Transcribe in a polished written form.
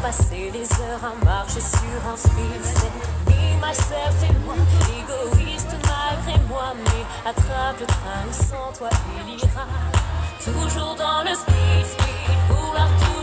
passer les heures à marcher sur un fil. C'est me, myself et moi, égoïste malgré moi. Mais attrape le train, sans toi il ira. Toujours dans le speed, speed, vouloir tout